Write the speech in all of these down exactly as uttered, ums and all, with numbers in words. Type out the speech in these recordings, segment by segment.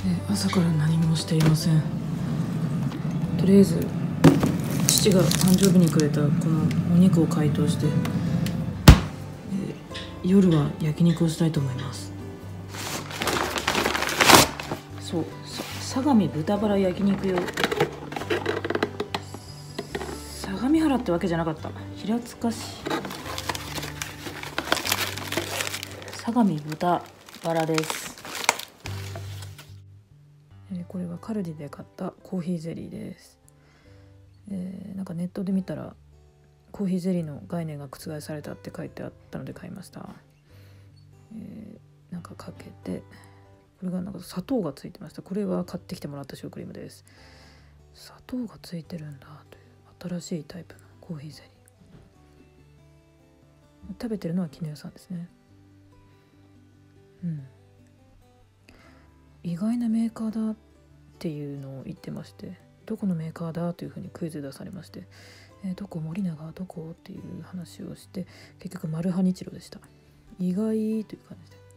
え朝から何もしていません。とりあえず父が誕生日にくれたこのお肉を解凍して、え夜は焼肉をしたいと思います。そう、相模豚バラ焼肉用。相模原ってわけじゃなかった。平塚市相模豚バラです。えー、これはカルディで買ったコーヒーゼリーです。えー、なんかネットで見たらコーヒーゼリーの概念が覆されたって書いてあったので買いました。えー、なんかかけて、これがなんか砂糖がついてました。これは買ってきてもらったシュークリームです。砂糖がついてるんだという新しいタイプのコーヒーゼリー。食べてるのは絹代さんですね。うん、意外なメーカーだっていうのを言ってまして、どこのメーカーだというふうにクイズ出されまして、えー、どこ森永どこっていう話をして、結局マルハニチロでした。意外という感じで。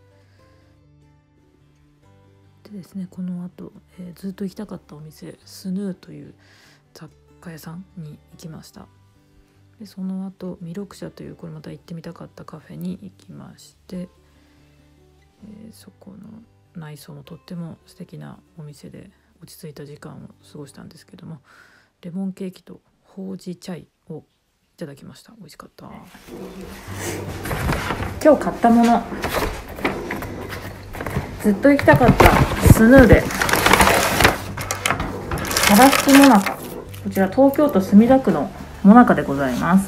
でですね、この後、えー、ずっと行きたかったお店スヌーという雑貨屋さんに行きました。でその後弥勒社という、これまた行ってみたかったカフェに行きまして、えー、そこの内装もとっても素敵なお店で落ち着いた時間を過ごしたんですけども、レモンケーキとほうじチャイをいただきました。美味しかった。今日買ったもの、ずっと行きたかったスヌーでガラスモナカ、こちら東京都墨田区のモナカでございます。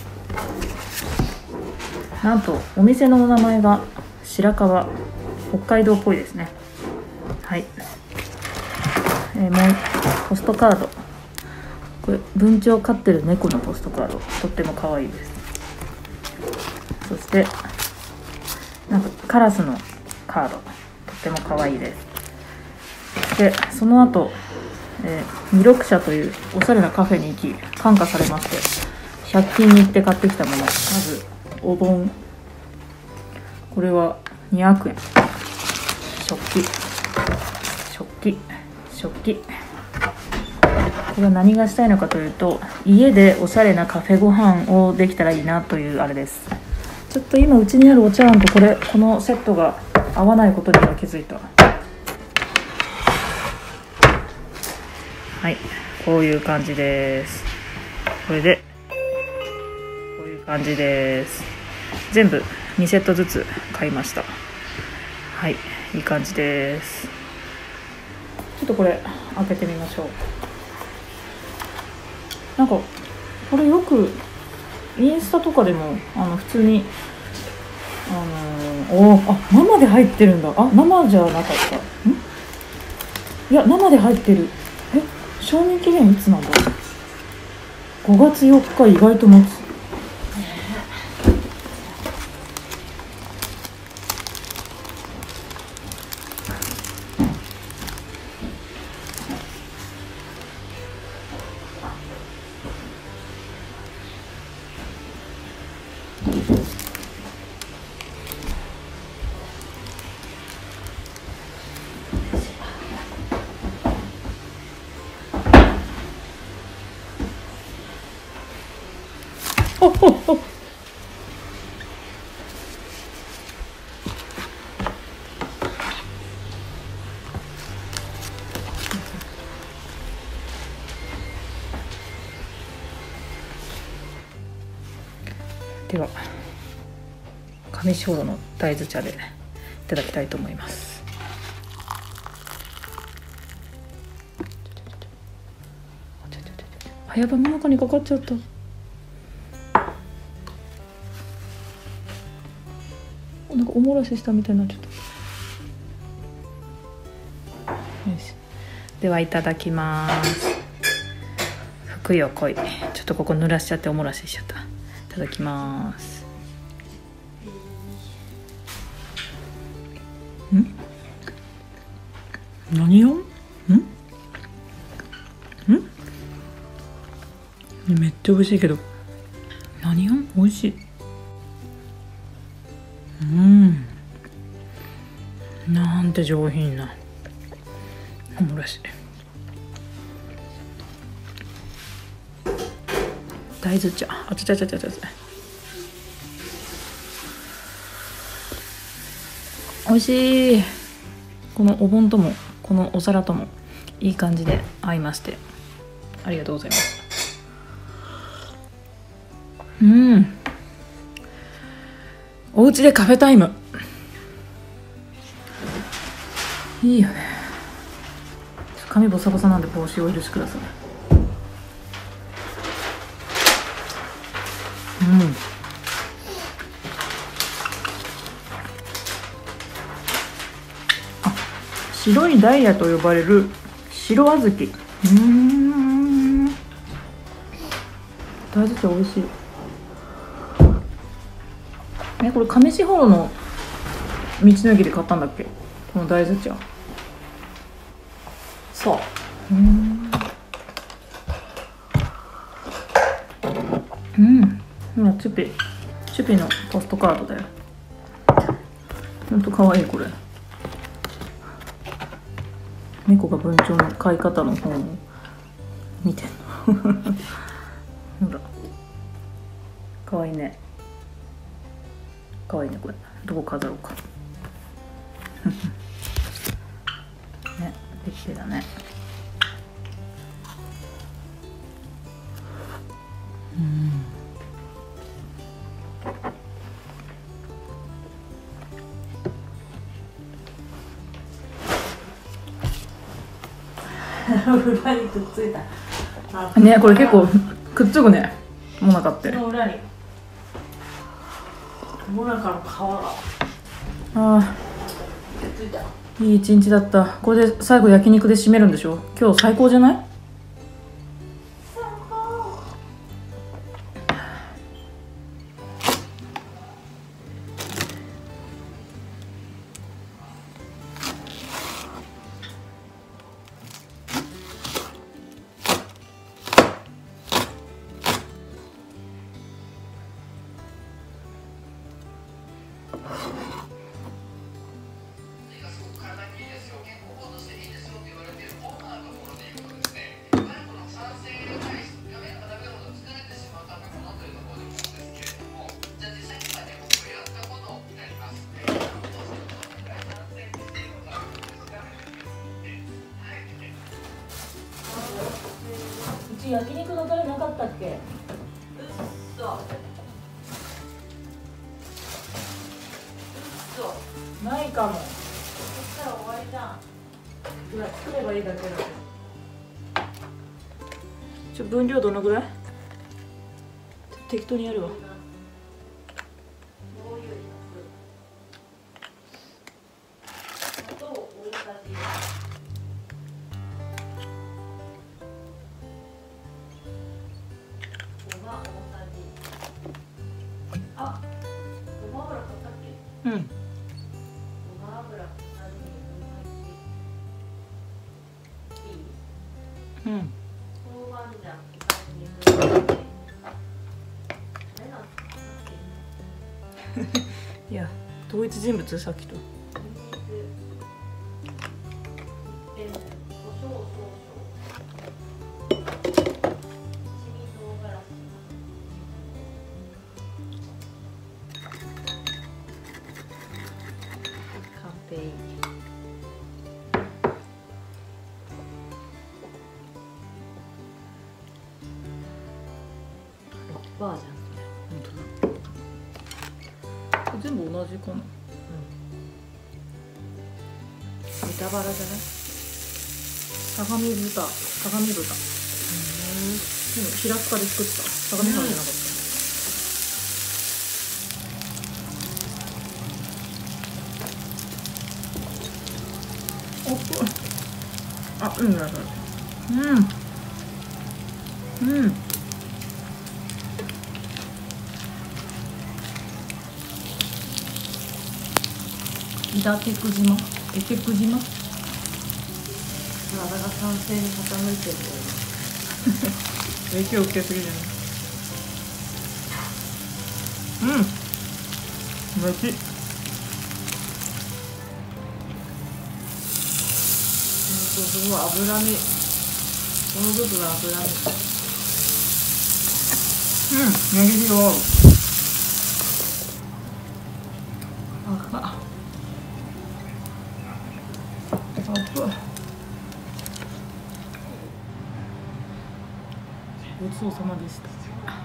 なんとお店のお名前が白川、北海道っぽいですね。はい、えー、もうポストカード、これ文鳥を飼ってる猫のポストカード、とっても可愛いです。そしてなんかカラスのカード、とっても可愛いです。でその後、えー、弥勒社というおしゃれなカフェに行き感化されまして、ひゃく均に行って買ってきたもの、まずお盆、これはにひゃくえん。食器食器食器これは何がしたいのかというと、家でおしゃれなカフェご飯をできたらいいなというあれです。ちょっと今うちにあるお茶碗とこれこのセットが合わないことには気づいた。はい、こういう感じです。これでこういう感じです。全部にセットずつ買いました。はい、いい感じです。ちょっとこれ開けてみましょう。なんかこれよくインスタとかでもあの普通にあのー、おあ生で入ってるんだ。あ生じゃなかった。んいや生で入ってる。え賞味期限いつなんだ。ごがつよっか、意外と持つ。おおおでは上士幌の大豆茶でいただきたいと思います。あ、やばい、真ん中にかかっちゃった。なんかおもらししたみたいになっちゃった。よし、ではいただきます。ふくよこい。ちょっとここ濡らしちゃっておもらししちゃった。いただきます。ん？何よ？ん？ん？めっちゃ美味しいけど、何よ？美味しい。うん。なんて上品な。 おもろし大豆茶、あちゃちゃちゃちゃちゃおいしい。このお盆ともこのお皿ともいい感じで合いまして、ありがとうございます。うん、お家でカフェタイムいいよね。髪ボサボサなんで帽子をお許しください。うん、あ、白いダイヤと呼ばれる白小豆。うーん、大豆茶美味しい。え、これ上士幌の道の駅で買ったんだっけ、この大豆茶。そう。うん、うん、今チュピチュピのポストカードだよ。ほんとかわいい。これ猫が文鳥の飼い方の本を見てんのほらかわいいね。かわいいね。これどこ飾ろうかね、できてだね。うん、 裏にくっついたね。これ結構くっつくね、もなかって。 この裏にもなかの皮があくっついた。 ー、いい一日だった。これで最後焼肉で締めるんでしょ。今日最高じゃない？ うち焼肉のタレなかったっけ？うっそ。うっそ。ないかも。そしたら終わりじゃん。ほら作ればいいだけだよ。 ちょ分量どのぐらい？適当にやるわ。 あ、ごま油買ったっけ？うん。 ごま油小さじに分のいち。いい？ うん。 豆板醤小さじにぶんのいち。あれなんですか？ いや、同一人物さっきと。 バージョン。 本当だ。全部同じかな。うん。 豚バラじゃない？ 相模豚、相模豚。うん。でも平塚で作った相模原じゃなかった。おっ、あ、うん、なるほど。うん。うん。伊達久島、えけ久島。 体が酸性に傾いてる。 影響受けすぎじゃない。うん。おいしい。 すごい脂身、この部分は脂身。 うん、ネギ塩。 あ、ごちそうさまでした。